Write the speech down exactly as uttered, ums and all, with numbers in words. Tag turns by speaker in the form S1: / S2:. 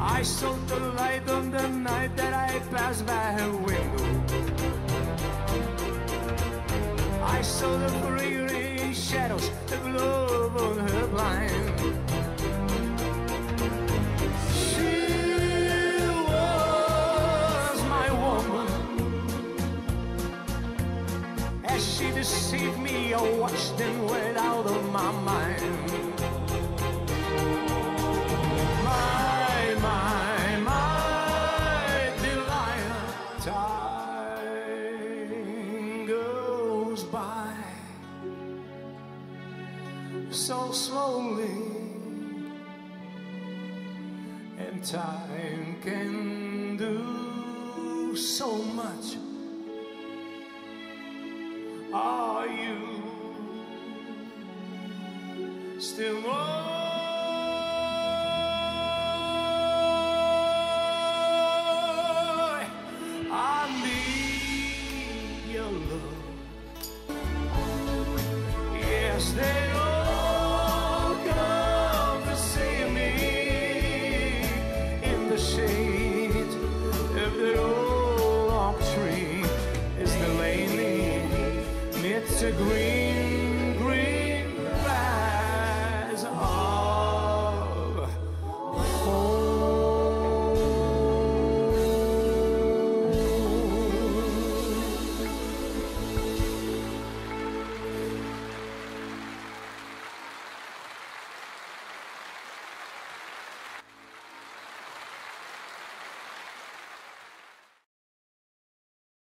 S1: I saw the light on the night that I passed by her window. I saw the fleeting shadows, the glow on her blind. She was my woman. As she deceived me, I watched and went out of my mind. My, my, my Delilah. Time goes by so slowly, and time can do so much. Are you still more? I need your love. Yes, they all come to see me in the shade of the old oak tree. Is the lady knits a green